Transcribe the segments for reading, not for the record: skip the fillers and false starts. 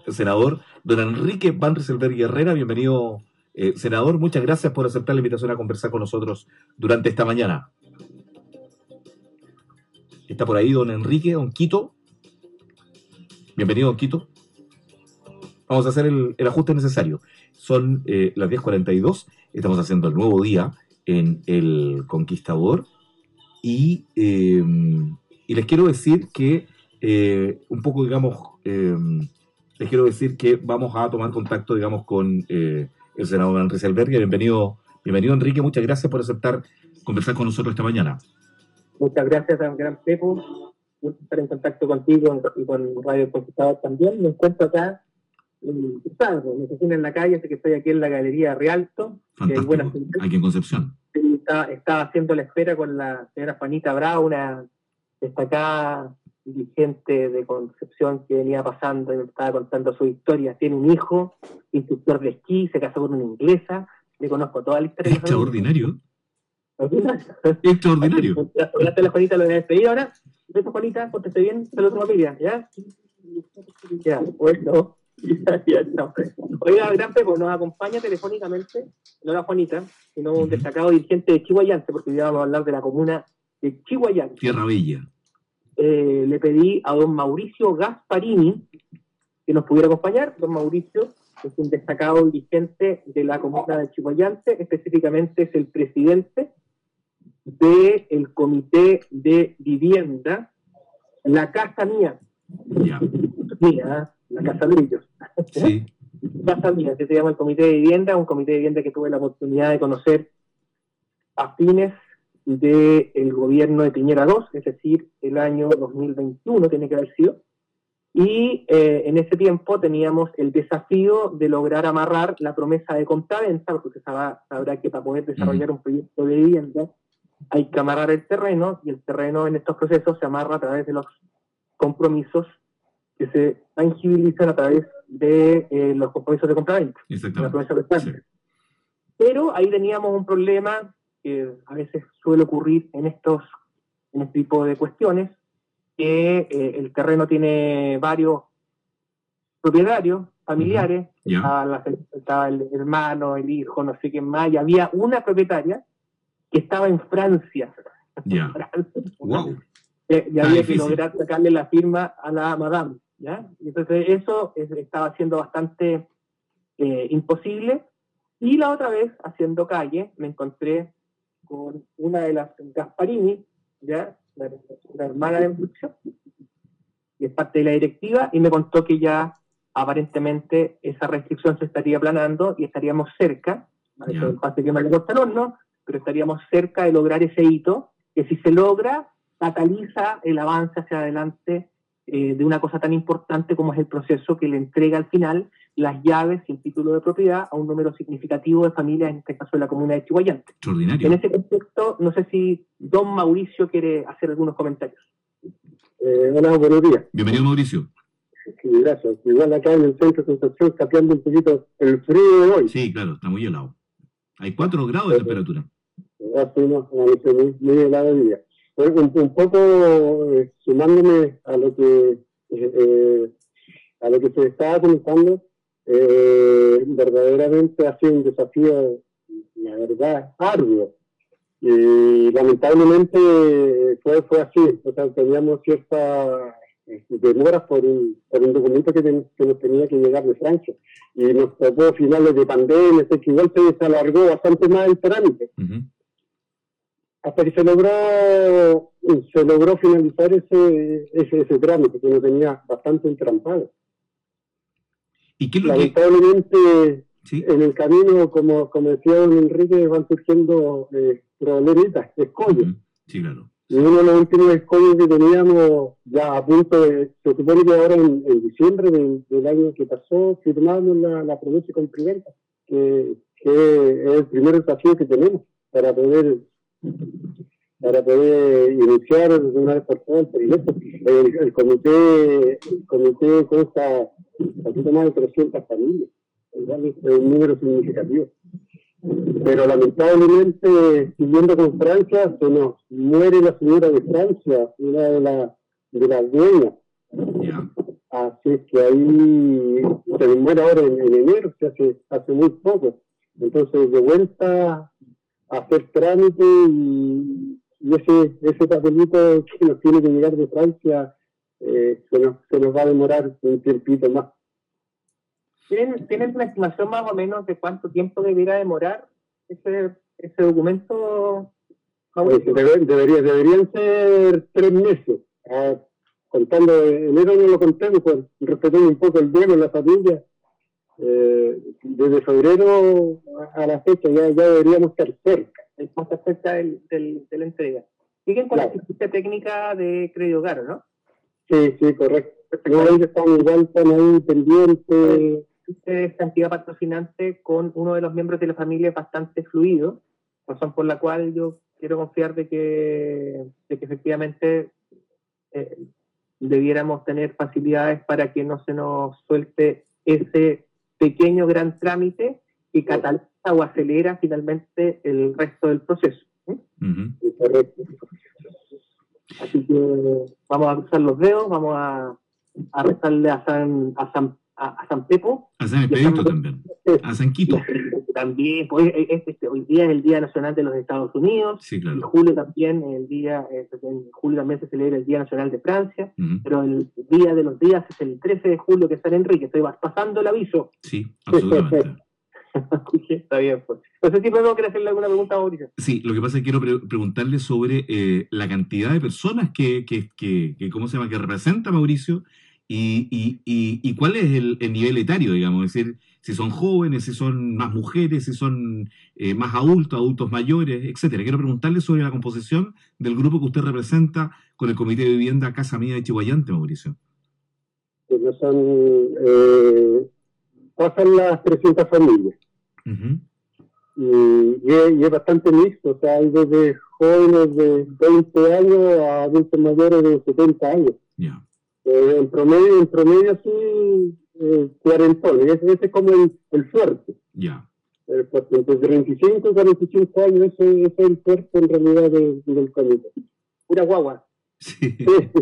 senador don Enrique Van Rysselberghe Herrera. Bienvenido, senador. Muchas gracias por aceptar la invitación a conversar con nosotros durante esta mañana. Está por ahí don Enrique, don Quito. Bienvenido, don Quito. Vamos a hacer el ajuste necesario. Son las 10:42. Estamos haciendo el nuevo día en El Conquistador. Y les quiero decir que un poco, digamos, les quiero decir que vamos a tomar contacto, digamos, con el senador Van Rysselberghe. Bienvenido, Enrique. Muchas gracias por aceptar conversar con nosotros esta mañana. Muchas gracias, gran Pepo. Gusto estar en contacto contigo y con Radio Conquistador también. Me encuentro acá, me oficina en la calle, así que estoy aquí en la Galería Rialto. Fantástico, aquí en Concepción. Estaba haciendo la espera con la señora Juanita Bravo, una destacada dirigente de Concepción que venía pasando y me estaba contando su historia. Tiene un hijo, instructor de esquí, se casó con una inglesa, le conozco toda la historia. Extraordinario. Extraordinario. Ya la Juanita, lo voy a despedir ahora. Beso, Juanita, pórtese bien, saludos a tu familia, ¿ya? Ya, bueno. Ya, no. Oiga, gran Pepo, nos acompaña telefónicamente, no la Juanita, sino un destacado dirigente de Chihuayante, porque hoy vamos a hablar de la comuna de Chihuayante. Tierra Bella. Le pedí a don Mauricio Gasparini que nos pudiera acompañar. Don Mauricio es un destacado dirigente de la comuna de Chihuayante, específicamente es el presidente del Comité de Vivienda, La Casa Mía. Ya. Mía, la Casa de ellos. Sí. Casa Mía, que se llama el Comité de Vivienda, un comité de vivienda que tuve la oportunidad de conocer a fines del gobierno de Piñera II, es decir, el año 2021 tiene que haber sido, y en ese tiempo teníamos el desafío de lograr amarrar la promesa de compraventa, porque usted sabrá que para poder desarrollar un proyecto de vivienda hay que amarrar el terreno, y el terreno en estos procesos se amarra a través de los compromisos que se tangibilizan a través de los compromisos de compraventa. Exactamente. Sí. Pero ahí teníamos un problema que a veces suele ocurrir en este tipo de cuestiones, que el terreno tiene varios propietarios familiares, estaba el hermano, el hijo, no sé quién más, y había una propietaria que estaba en Francia. Ya. Wow. Y había que lograr sacarle la firma a la madame, ¿ya? Y entonces eso estaba siendo bastante imposible. Y la otra vez, haciendo calle, me encontré con una de las Gasparini, ¿ya? La hermana de Mauricio, y es parte de la directiva, y me contó que ya aparentemente esa restricción se estaría aplanando y estaríamos cerca, que me le corta el horno, pero estaríamos cerca de lograr ese hito, que si se logra, cataliza el avance hacia adelante de una cosa tan importante como es el proceso que le entrega al final las llaves y el título de propiedad a un número significativo de familias, en este caso de la comuna de Chihuayante. Extraordinario. En ese contexto, no sé si don Mauricio quiere hacer algunos comentarios. Hola, buenos días. Bienvenido, Mauricio. Sí, gracias. Igual acá en el centro de Concepción, cambiando un poquito el frío de hoy. Sí, claro, está muy helado. Hay 4 grados de temperatura. Hace una noche muy helada de día. Un poco sumándome a lo que se estaba comentando, verdaderamente ha sido un desafío, la verdad, arduo. Y lamentablemente fue así. O sea, teníamos ciertas demoras por un documento que nos tenía que llegar de Francia. Y nos tocó finales de pandemia, que igual se alargó bastante más el trámite. Hasta que se logró finalizar ese trámite, que lo tenía bastante entrampado. ¿Y qué es lo lamentablemente, ¿sí? En el camino, como decía don Enrique, van surgiendo problemitas, escollos. Sí, claro. Y uno de los últimos escollos que teníamos ya a punto de, se supone que ahora en diciembre del año que pasó, firmamos la promesa de compraventa, que es el primer desafío que tenemos para poder iniciar de una vez por todas el proyecto. El comité consta un poquito más de 300 familias, es un número significativo. Pero lamentablemente, siguiendo con Francia, se nos muere la señora de Francia, una de las dueñas. Yeah. Así es que ahí muere ahora en enero, hace muy poco. Entonces, de vuelta a hacer trámite y ese papelito que nos tiene que llegar de Francia se nos va a demorar un tiempito más. ¿Tienen una estimación más o menos de cuánto tiempo debería demorar ese documento? Deberían ser 3 meses. Contando enero no lo contemos, pues respetemos un poco el duelo en la familia. Desde febrero a la fecha ya deberíamos estar cerca. Más cerca de la entrega. Siguen con la asistencia técnica de Crédito Hogar, ¿no? Sí, correcto. Ellos están ahí pendientes. Esta entidad patrocinante con uno de los miembros de la familia es bastante fluido, razón por la cual yo quiero confiar de que efectivamente debiéramos tener facilidades para que no se nos suelte ese pequeño gran trámite que cataliza o acelera finalmente el resto del proceso. Uh-huh. Correcto. Así que vamos a cruzar los dedos, vamos a rezarle a San Pepo. A San Expedito también. A San Quito. También, pues, hoy día es el Día Nacional de los Estados Unidos. Sí, claro. En julio también, en julio también se celebra el Día Nacional de Francia. Uh-huh. Pero el día de los días es el 13 de julio, que es San Enrique. Estoy pasando el aviso. Sí, absolutamente. Está bien, pues. No sé si podemos querer hacerle alguna pregunta a Mauricio. Sí, lo que pasa es que quiero preguntarle sobre la cantidad de personas que ¿cómo se llama?, que representa Mauricio y cuál es el nivel etario, digamos, es decir, si son jóvenes, si son más mujeres, si son más adultos mayores, etcétera. Quiero preguntarle sobre la composición del grupo que usted representa con el Comité de Vivienda Casa Mía de Chihuayante, Mauricio. Pasan las 300 familias. Uh-huh. Y es bastante mixto, o sea, hay desde jóvenes de 20 años a adultos mayores de 70 años. Yeah. En promedio sí, cuarentones, ese es como el fuerte. Ya. Pues entre 35 y 45 años, ese es el fuerte en realidad del comité. Pura guagua. Sí.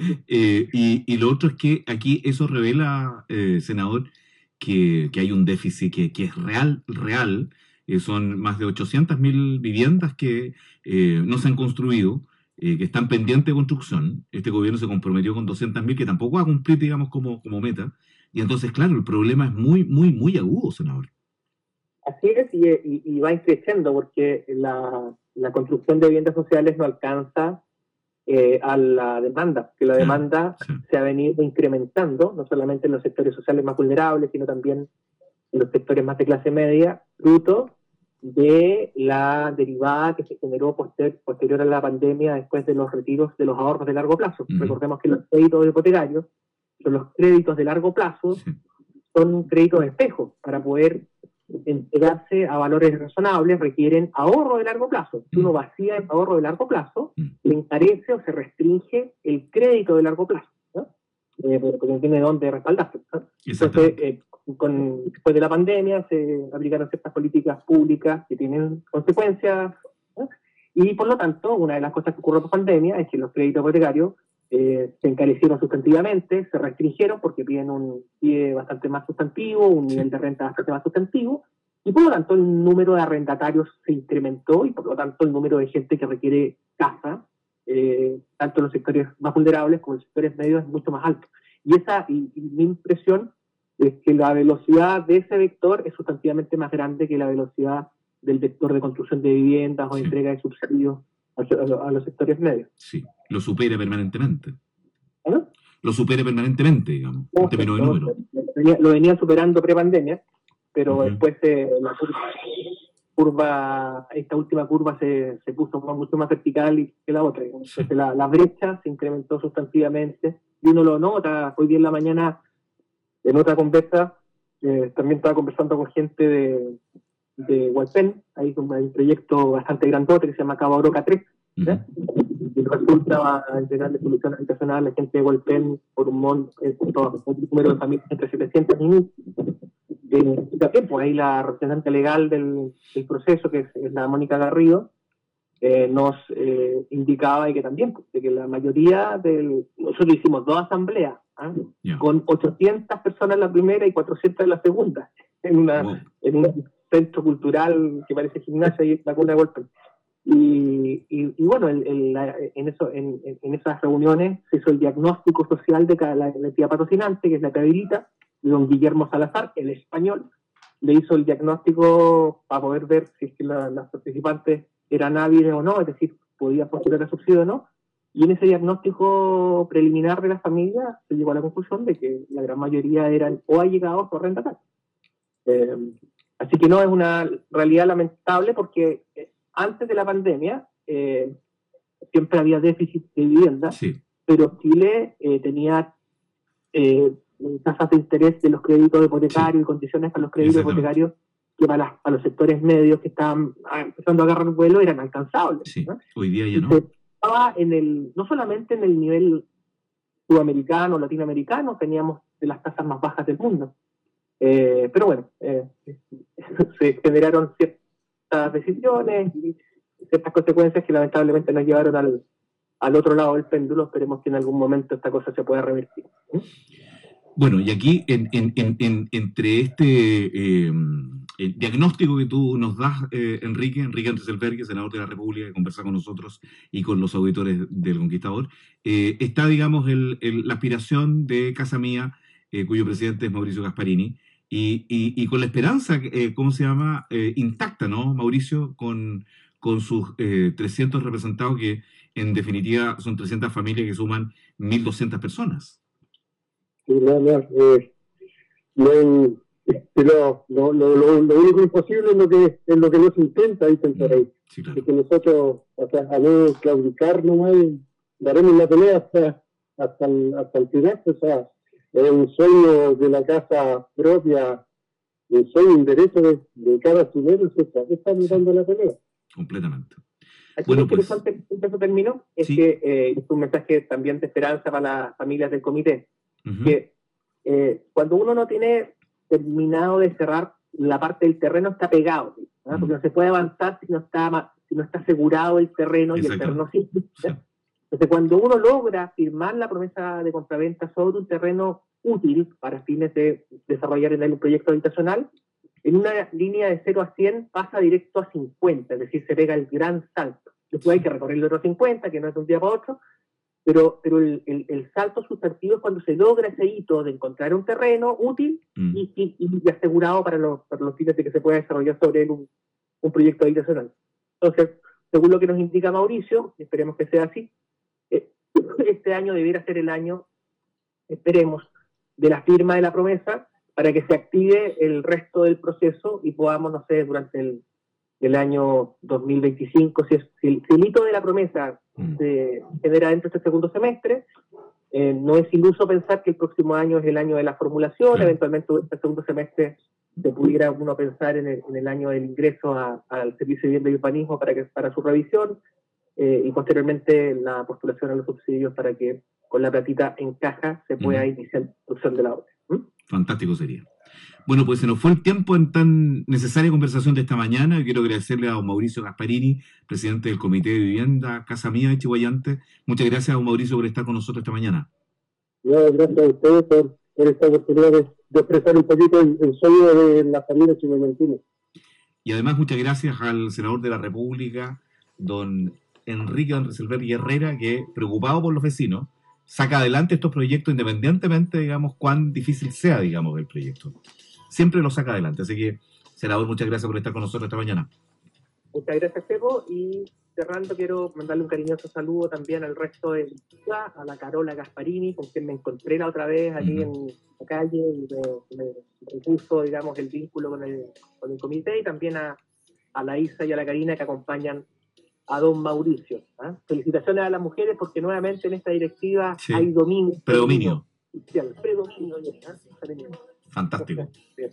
Y lo otro es que aquí eso revela, senador, que hay un déficit que es real. Son más de 800.000 viviendas que no se han construido, que están pendientes de construcción. Este gobierno se comprometió con 200.000, que tampoco va a cumplir, digamos, como meta. Y entonces, claro, el problema es muy, muy, muy agudo, senador. Así es, y va creciendo, porque la construcción de viviendas sociales no alcanza a la demanda, que la demanda se ha venido incrementando, no solamente en los sectores sociales más vulnerables, sino también en los sectores más de clase media, fruto de la derivada que se generó posterior a la pandemia después de los retiros de los ahorros de largo plazo. Uh-huh. Recordemos que los créditos hipotecarios son los créditos de largo plazo, son créditos de espejo para poder entregarse a valores razonables, requieren ahorro de largo plazo. Si uno vacía el ahorro de largo plazo, se encarece o se restringe el crédito de largo plazo, ¿no? Porque no tiene dónde respaldarse, ¿no? Entonces, después de la pandemia se aplicaron ciertas políticas públicas que tienen consecuencias, ¿no? Y por lo tanto, una de las cosas que ocurrió post pandemia es que los créditos hipotecarios se encarecieron sustantivamente, se restringieron porque piden un pie bastante más sustantivo, un nivel de renta bastante más sustantivo, y por lo tanto el número de arrendatarios se incrementó y por lo tanto el número de gente que requiere casa, tanto en los sectores más vulnerables como en los sectores medios, es mucho más alto. Y mi impresión es que la velocidad de ese vector es sustantivamente más grande que la velocidad del vector de construcción de viviendas o entrega de subsidios a los sectores medios. Sí, lo supera permanentemente. ¿No? Lo supera permanentemente, digamos, en términos de número. Lo venía superando pre-pandemia, pero después la curva, esta última curva se puso mucho más vertical que la otra. Entonces la brecha se incrementó sustantivamente y uno lo nota. Hoy día en la mañana, en otra conversa, también estaba conversando con gente de Hualpén. Hay un proyecto bastante grandote que se llama Cabo Oroca 3, ¿ya? Y resulta entregarle solución habitacional a la gente de Hualpén por un número de familias entre 700 y 1.000. Y también, pues ahí la representante legal del proceso, que es la Mónica Garrido, nos indicaba y que también, pues, de que la mayoría nosotros hicimos 2 asambleas con 800 personas en la primera y 400 en la segunda, en un centro cultural que parece gimnasia y la cuna de golpe. Y bueno, en esas reuniones se hizo el diagnóstico social de la entidad patrocinante, que es la que habilita, don Guillermo Salazar, el español, le hizo el diagnóstico para poder ver si es que las participantes eran hábiles o no, es decir, podían postular a subsidio o no, y en ese diagnóstico preliminar de la familia se llegó a la conclusión de que la gran mayoría eran o allegados o arrendatarios. Así que no, es una realidad lamentable porque antes de la pandemia siempre había déficit de vivienda, sí, pero Chile tenía tasas de interés de los créditos hipotecarios y condiciones para los créditos hipotecarios que para los sectores medios que estaban empezando a agarrar vuelo eran alcanzables. Sí. ¿No? Hoy día ya no. Estaba no solamente en el nivel sudamericano, latinoamericano, teníamos de las tasas más bajas del mundo. Pero bueno, se generaron ciertas decisiones y ciertas consecuencias que lamentablemente nos llevaron al otro lado del péndulo. Esperemos que en algún momento esta cosa se pueda revertir. Bueno, y aquí entre este el diagnóstico que tú nos das, Enrique Reselbergue, senador de la República, que conversa con nosotros y con los auditores del Conquistador, está, digamos, la aspiración de Casa Mía, cuyo presidente es Mauricio Gasparini, y con la esperanza, ¿cómo se llama?, intacta, ¿no, Mauricio? Con sus 300 representados, que en definitiva son 300 familias que suman 1.200 personas. Lo único imposible es lo que no se intenta ahí. Sí, claro. Es que nosotros, a no claudicar nomás, daremos la pelea hasta el final. O sea, es un sueño de la casa propia, un sueño, un derecho de cada chileno, estamos dando la pelea. Completamente. Aquí Bueno, lo interesante, eso terminó, es sí, que es un mensaje también de esperanza para las familias del comité, que cuando uno no tiene terminado de cerrar la parte del terreno, está pegado, ¿no? Porque no se puede avanzar si no está asegurado el terreno, y el terreno sí. Entonces, cuando uno logra firmar la promesa de compraventa sobre un terreno útil para fines de desarrollar en él un proyecto habitacional, en una línea de 0 a 100 pasa directo a 50, es decir, se pega el gran salto. Después hay que recorrer el otro 50, que no es de un día para otro, pero el salto sustantivo es cuando se logra ese hito de encontrar un terreno útil y asegurado para los fines de que se pueda desarrollar sobre él un proyecto habitacional. Entonces, según lo que nos indica Mauricio, esperemos que sea así, este año debiera ser el año, esperemos, de la firma de la promesa, para que se active el resto del proceso y podamos, no sé, durante el año 2025, si el hito de la promesa se genera dentro de este segundo semestre, no es iluso pensar que el próximo año es el año de la formulación, eventualmente este segundo semestre se pudiera uno pensar en el año del ingreso al Servicio de Vivienda y Urbanismo para su revisión, y posteriormente la postulación a los subsidios para que con la platita en caja se pueda iniciar la construcción de la obra. Fantástico sería. Bueno, pues se nos fue el tiempo en tan necesaria conversación de esta mañana. Quiero agradecerle a don Mauricio Gasparini, presidente del Comité de Vivienda Casa Mía de Chiguayante. Muchas gracias, don Mauricio, por estar con nosotros esta mañana. Gracias a ustedes por esta oportunidad de expresar un poquito el sueño de la familia chiguayantina. Y además, muchas gracias al senador de la República, don Enrique Reselbergue Herrera, que, preocupado por los vecinos, saca adelante estos proyectos independientemente, digamos, cuán difícil sea, digamos, el proyecto. Siempre lo saca adelante. Así que, senador, muchas gracias por estar con nosotros esta mañana. Muchas gracias, Pepo. Y cerrando, quiero mandarle un cariñoso saludo también al resto de a la Carola Gasparini, con quien me encontré la otra vez aquí en la calle, y me puso, digamos, el vínculo con el comité, y también a la Isa y a la Karina, que acompañan a don Mauricio. Felicitaciones a las mujeres, porque nuevamente en esta directiva hay predominio. Predominio. Fantástico.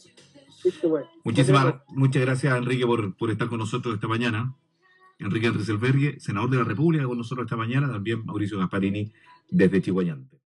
Bueno. Muchas gracias, Enrique, por estar con nosotros esta mañana. Enrique Reselbergue, senador de la República, con nosotros esta mañana. También Mauricio Gasparini, desde Chiguayante.